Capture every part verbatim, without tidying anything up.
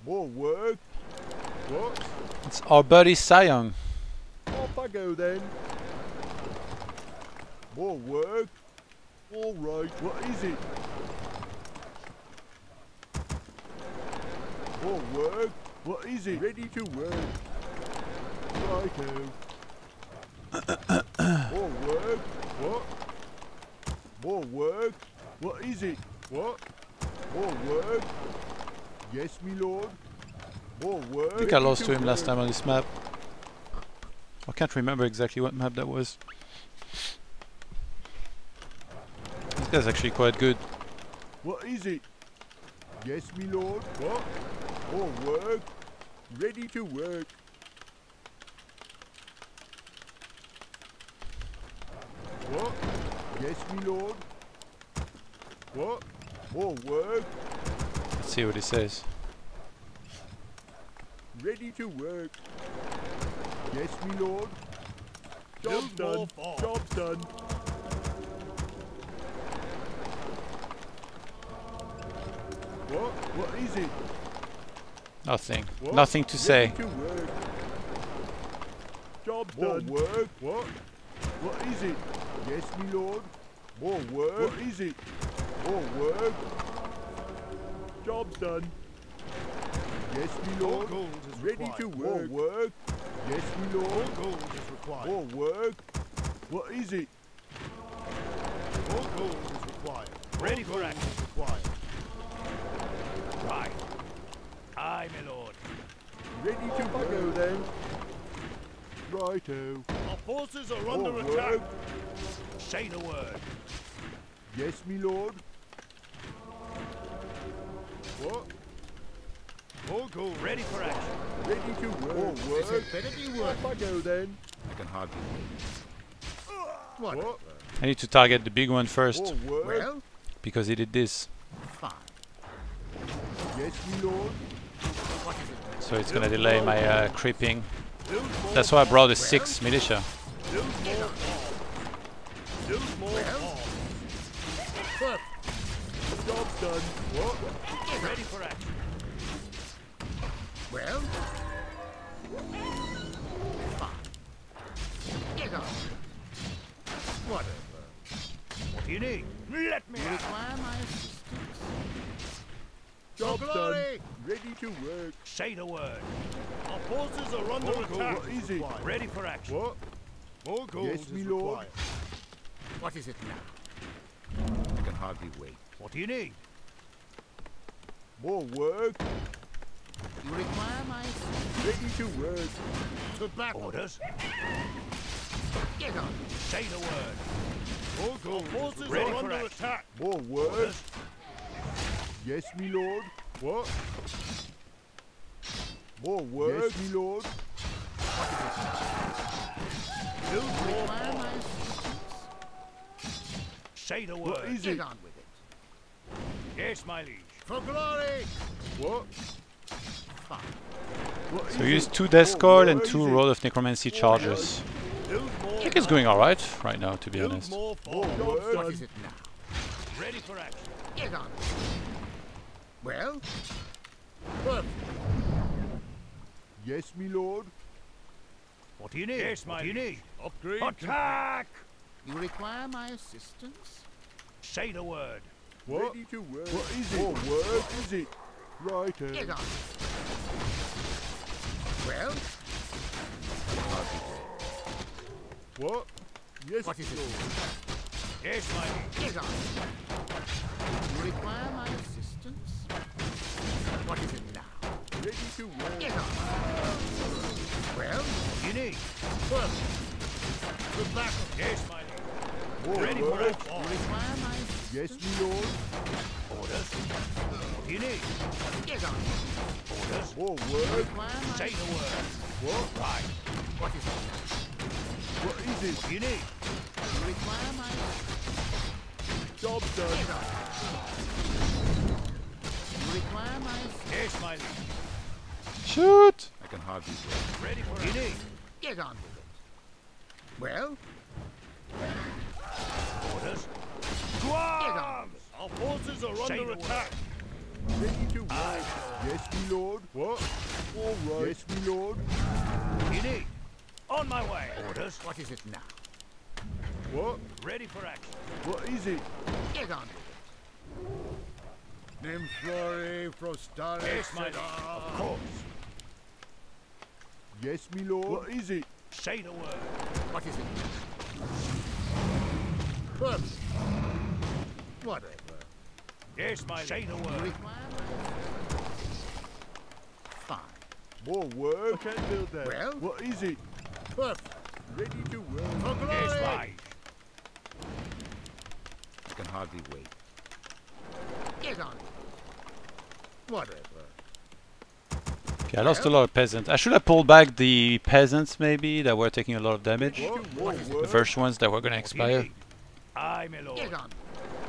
More work. What? It's our buddy Sayong. Off I go then. More work. All right. What is it? More work. What is it? Ready to work. Righto. More work. What? More work. What is it? What? More work. Yes, me lord. More work. I think I lost to him last time on this map. I can't remember exactly what map that was. This guy's actually quite good. What is it? Yes, me lord. What? More work. Ready to work. What? Yes, me lord. What? More work. Let's see what he says. Ready to work. Yes, me lord. Job's done. Job's done. What? What is it? Nothing. What? Nothing to say. Ready to work. Job's done. More work. What? What is it? Yes, me lord. More work. What is it? More work. Job's done. Yes, me lord. More gold is Ready required. to work. More work. Yes, me lord. More gold is required. More work. What is it? More gold is required. Ready More for gold action. is required. Right. Aye, my lord. Ready to Off I go then. Righto. Our forces are More under work. attack. Say the word. Yes, me lord. What? More gold. Ready for action. Ready to work. More This work. had better be work. Off I go then. I can hardly wait. What? What? I need to target the big one first More work. Well, because he did this. fine. Yes, me lord. What is it? So it's gonna delay my uh, creeping. Lose more. That's why I brought a six militia. Lose more. Lose more. Well? Perfect. Job's done. What? Ready for action. Well? Fine. Get on. Whatever. What do you need? Let me You out. require my assistance? Job's For done. glory! Ready to work. Say the word. Our forces are under More gold. attack. What is it? Ready for action. What? More gold Yes, is me lord. required. What is it now? I can hardly wait. What do you need? More work. You require my assistance? Ready to work. To battle. Orders. Get on. Say the word. More gold. Forces Ready are for under action. attack. More work. Orders. Yes, me lord. What? More work. Yes, me lord. Lose more. Require my assistance? Say the What word. is Get it? on with it. Yes, my liege. For glory! What? Fine. What So is use it? two Discord and What two is it? Roll of Necromancy charges. Lose more. I think it's going alright right now, to be Lose honest. more. More Force. work. What is it now? Ready for action. Get on. Well? Perfect. Yes, me lord. What do you need? Yes, my What do you liege. need? Upgrade. Attack! You require my assistance? Say the word. What? Ready to work. What is it? More work. What is it? Righto. Get on. Well? What? Yes, What is it? lord. Yes, my liege. Get on. You require my assistance? What is it now? Ready to work. Get on. Well? What do you need? Perfect. The battle. Yes, my liege. More Ready for work. action. You require my Yes, assistance? me lord. Orders. What do you need? Get on. Orders. More You work. require my Say the word. What? Right. What is it now? What is What it? do you need? You require my Job's done. Get on. You require my Yes, my liege. Shoot! I can hardly wait. Ready for action. What do you need? Get on with it. Well? Orders. Get on. Our forces are Say under the attack. Ready to work. Yes, me lord. What? All right. Yes, me lord. What do you need? On my way. Orders. What is it now? What? Ready for action. What is it? Get on with Nymphlory Frostalis. Yes, my lord. Of course. Yes, me lord. What is it? Say the word. it. What is it now? Perfect. Whatever. Yes, my Say the You word. require my assistance? Fine. More work. I can't build that. Well? What is it? Perfect. Ready to work. For glory! Yes, my. I can hardly wait. Get on with it. Whatever. Okay, I lost a lot of peasants. I should have pulled back the peasants maybe that were taking a lot of damage. What? More The work. first ones that were going to What do you expire. need? Aye, my lord. Get on with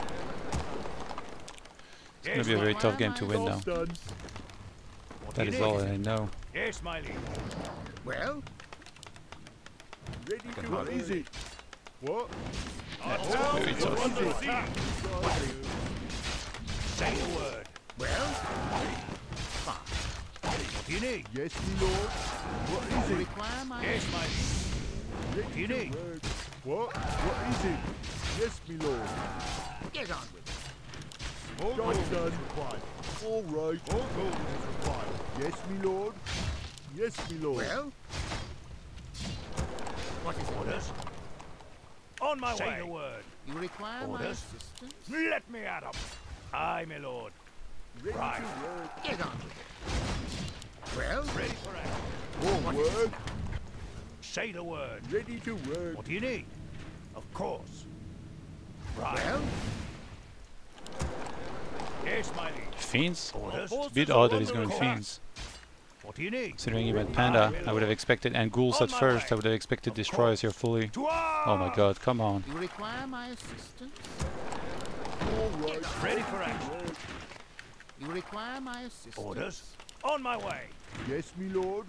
It's going to be a my- very tough game to win now. Job's done. What That do is you all need? I know. Yes, my liege. it. Well, Ready to can What hardly is it? What? Our What town Very is tough. under attack. Say the word. well, fine. What do you need? Yes, me lord. What is You it? require my Yes, my liege. Ready do you to need? work. What? What is it? Yes, me lord. Get on with it. More Job's done. All right. More gold is required. Yes, me lord. Yes, me lord. Well, what is it? Orders. On my Say way. the word. You require my Orders. assistance? Let me at 'em. Aye, my lord. Ready Right. to work. Get on with it. Well, Ready for action. More what is work. it now? Say the word. Ready to work. What do you need? Of course. Right. Well, Yes, my liege. Fiends? Orders. It's a bit odd that he's going Course. Fiends. What do you need? Considering he went Panda, I would have expected, and Ghouls On at my first, way. I would have expected Of Destroyers here fully. To Oh my god, come on. you require my assistance? All right. Ready for action. You require my assistance? Orders. On my way. Yes, me lord.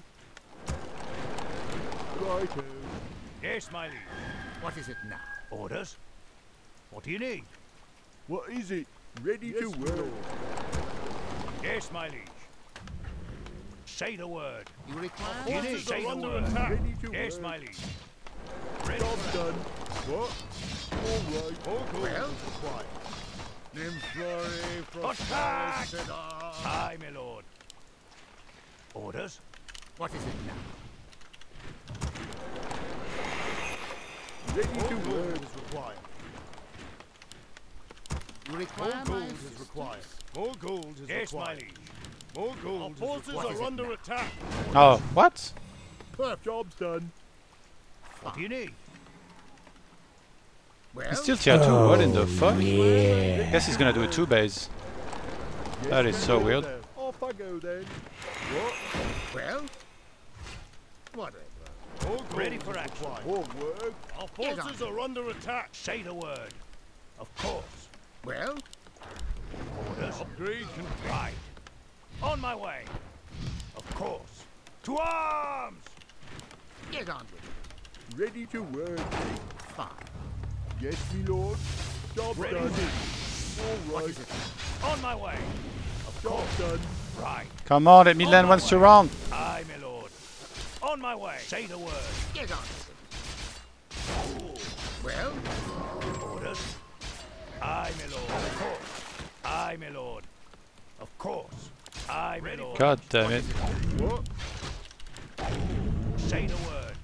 Righto. Yes, my liege. What is it now? Orders. What do you need? What is it? Ready Yes, to me work. lord. Yes, my liege. Say the word. You require You my need assistance? say the word. Ready to Yes, work. my liege. Ready Job's for done. What? All right. All gold Well? is required. Nymphlory Attack! Frostalis. Aye, my lord. Orders. What is it now? Ready to work. is required. You require my gold is assistance? required. More gold is Yes, my required. liege. More gold is What required. is it now? attack. Oh, what? Perfect. Job's done. What do you need? Well, He's still tier two, what in the fuck? Guess he's gonna do a two base. Yes, That is me so lord weird. then. Off I go then. What? well, whatever. More gold Ready is for action. required. More work. Our Get on. are under attack. Say the word. Of course. Well, Orders. Upgrade complete. Right. On my way. Of course. To arms! get on with it. Ready to work. Fine. Yes, me lord. Job Ready. done. What All right. is it? On my way. Of Job course. done. Right. Come on, let me land once to round. Aye, my lord. On my way. Say the word. Get on with it. Well, Orders. Aye, my lord. Of course. Aye, my lord. Of course. Aye, my lord. God damn it. What? Say the word.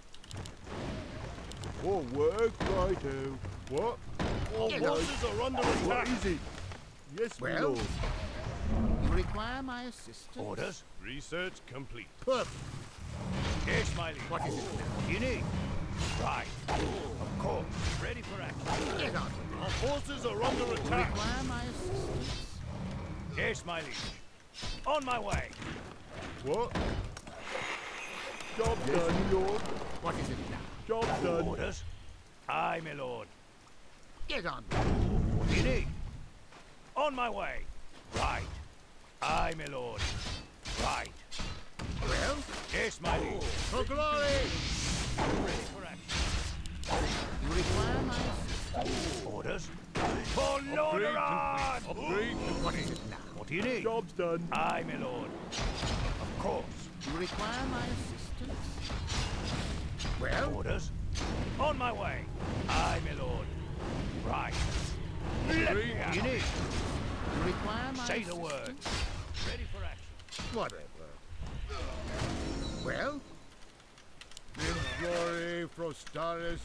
More work. Righto. What? All Get right. on. are under What is it? Yes, my Well? lord. you require my assistance? Orders. Research complete. Perfect. Yes, my liege. What is it now? What do you need? Right. Of course. Ready for action. Get on with it. Our forces are under You require my assistance? Yes, my liege. On my way. What? Job done, my lord. What is it now? Job done. Orders. Aye, my lord. Get on with it. What do you need? On my way. Right. Aye, my lord. Right. Well, Yes, my liege. for glory! Ready for action. You require my assistance? Orders. For Lordaeron! Upgrade. What is it now? What do you need? Job's done. Aye, my lord. Of course. You require my assistance? Well, Orders. On my way. Aye, my lord. Right. Let me out. You need. you require my Say the assistance? word. Ready for action. Whatever. Well, Glory, Frostaris.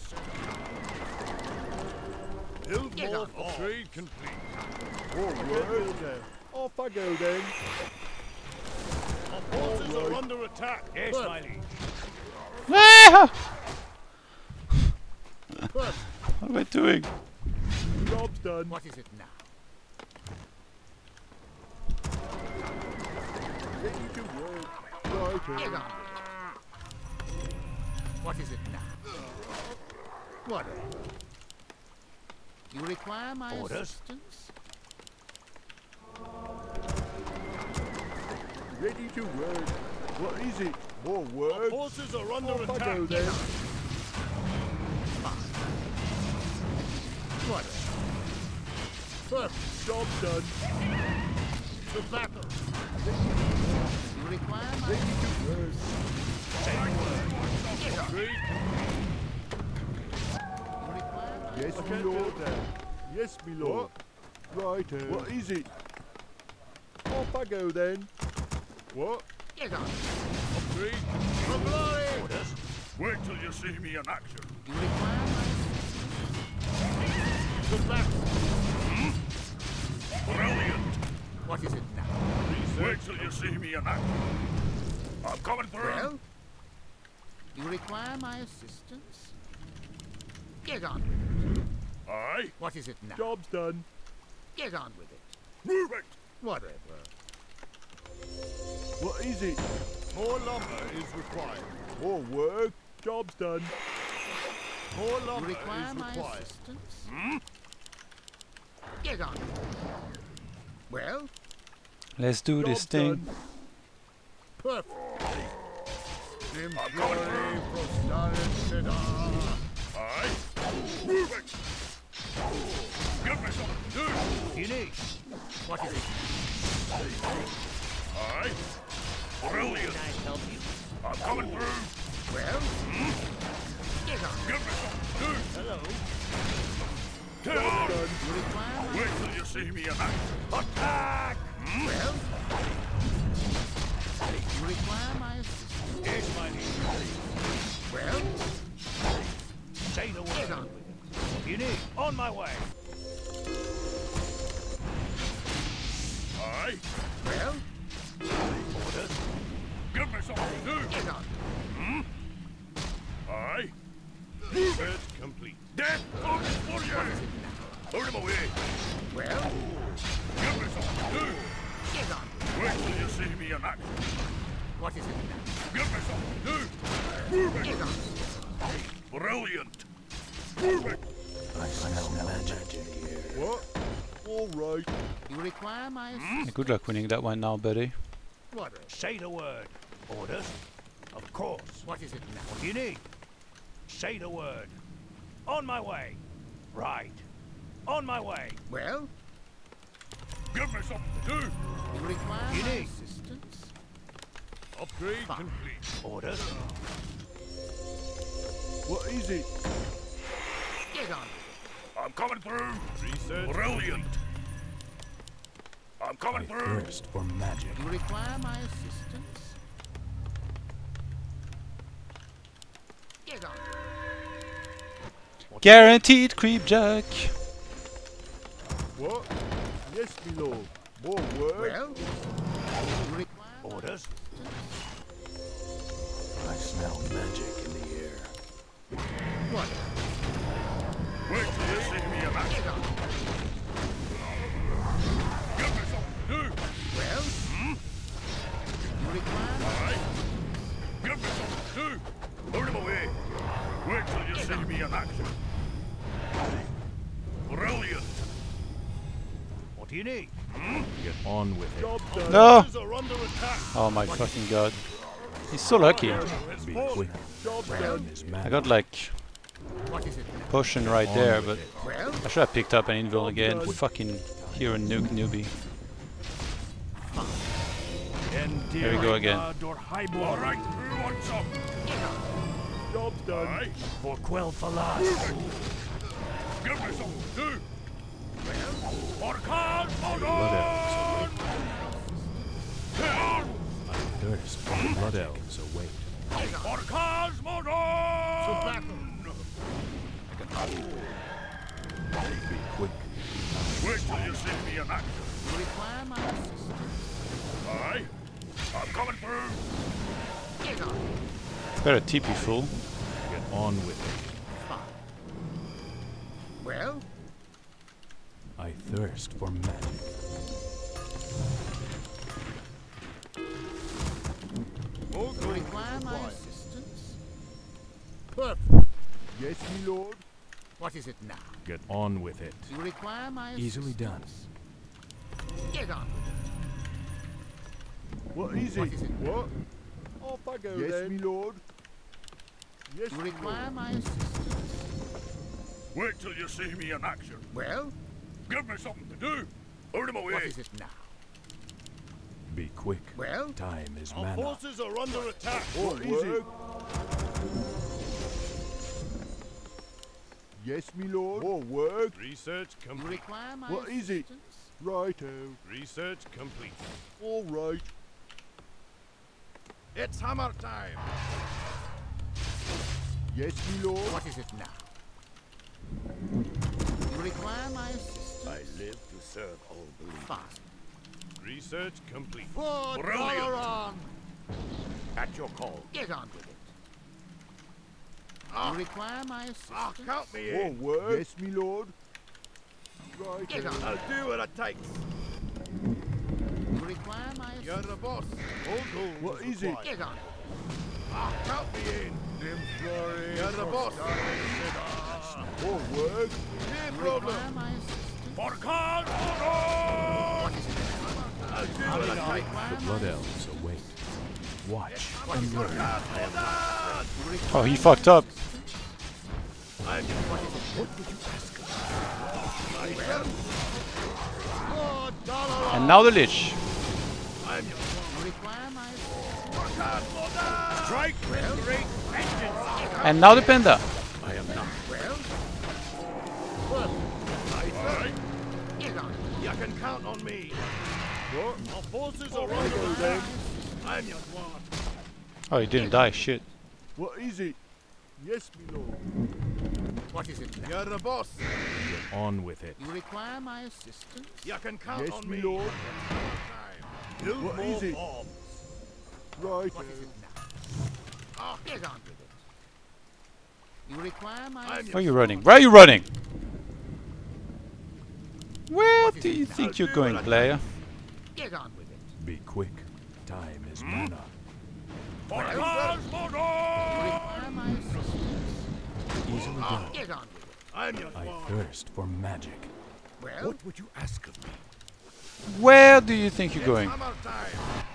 Build Get more on. upgrade complete. More work. Off I go then. Our forces are under attack. Yes, Good. my liege. Ah! good. What am I doing? Job's done. What is it now? Ready to work. Right. Get on. What is it now? Whatever. You require my Orders. assistance? Ready to work. What is it? More work? Our forces are under Off I attack. go then. Whatever. Perfect. Job done. To battle. You require my Ready to work. Get on. Great. You require my Yes, my lord. Yes, my lord. Right. What is it? Off I go then. What? Get on. Upgrade. For glory. Orders. Wait till you see me in action. You require my assistance? To battle. Brilliant. What is it now? Wait till you see me in action. I'm coming through. Well, you require my assistance? Get on with it. Aye. What is it now? Job's done. Get on with it. Move it. Whatever. What is it? More lumber is required. More work. Job's done. More You lumber require is my required. assistance? Hmm? Get on with it. Well, Let's do this Job's thing. done. perfect. Glory for Starret Aye. Move it. Give me something to do. You need. What is it? Aye. Brilliant. Can I help you? I'm coming through. Well, get on. Give me something to do. Hello. Kill them. You require my Wait till you see me in action. Attack! Well, you require my assistance? Yes, my liege. Well, Say the get on word. with it. You need. On my way. Aye. Well, Orders. Give me something to do. get on. Aye. Move it. Complete. Death comes for you. Out of my way. Well, Give me something to do. get on. Wait till you see me in action. What is it now? Give me something to do. Move it. Get on. Brilliant. Move it. I smell magic in the air. What? All right. You require my assistance? Good luck winning that one now, buddy. Whatever. Say the word. Orders. Of course. What is it now? What do you need? Say the word. On my way. Right. On my way. Well, Give me something to do. you require You my need. assistance? Upgrade Fine. complete. Orders. What is it? Get on. I'm coming through. Reset. Brilliant. I'm coming through. Thirst for magic. You require my assistance? Get on. Guaranteed creep jack. What? Yes, my lord. More work. Well, you require my Orders. assistance? I smell magic in the air. What? Wait till you see me in action. Get on. Give me something to do. Well, you require my Aye. Give me something to do. Out of my way. Wait till you see me in action. Brilliant. What do you need? Get on with it. Job done. No. Forces are under attack. Oh my fucking god. He's so lucky. It's falling. Job done. I got like What is it now? potion right there, but Well, I should have picked up an invul again. Fucking hero nuke newbie. Then Here we go again. Or highborn. All right, who wants some? Job's done. Aye. For quell for last. Give me some to do. For cause modern. Thirst for the blood elves await. For cause modern. To battle. Be quick. Wait till you see me in action. You require my assistance. Aye. I'm coming through. Get on. Better T P full. Get on with it. Fine. Well, I thirst for magic. you require my assistance. Perfect. Yes, me lord. What is it now? Get on with it. You require my assistance. Easily done. Get on with it. What is What it? is it? What? Off I go yes, then. me lord. Yes, You me require lord. my assistance. Wait till you see me in action. Well, Give me something to do. Out of my way. what is it now? Be quick. Well, Time is Our mana. forces are under attack. What is it? Yes, me lord. More work. Research you complete. require my What is it? assistance. Righto. Research complete. All right. It's hammer time. Yes, me lord. What is it now? You require my assistance. I live to serve all believers. Fine. Research complete. For Brilliant. Dalaran. At your call. Get on with it. Ah. You require my assistance. Ah, count me More in. work. Yes, me lord. Righto. Get on. I'll do what it takes. You require my You're assistance. the boss. All gold What is it? Get on. Ah, count me in. You're the boss. More work. No You problem. require my assistance. For cause modern. What is it? I'll do what it takes. Require The blood my elves await. Watch What and is it? learn. You require Oh, he my fucked up. I'm What is it? for Dalaran. And now the Lich. I'm your You require my assistance. for cause modern. Strike with great vengeance. And now the Panda. I am not. Well, well, Aye, get on. You can count on me. What? Our forces are Righto under then. attack. I'm your one. Oh, he didn't die. Shit. What is it? Yes, me lord. What is it now? You're the boss. Get on with it. You require my assistance. You can count Yes, on me me. lord. Build What more is it? bombs. Righto. What is it now? Oh, get on with it. You require my I'm Where are assistance. you running? Where are you running? Where What is do it you now? think you're I'll do going, what I player? Get on with it. Be quick. Time is mana. For Well, cause You modern. require my assistance. Easily Oh, done. get on with it. I'm your I one. thirst for magic. Well, would you ask of me? Where do you think you're going? Hammer time.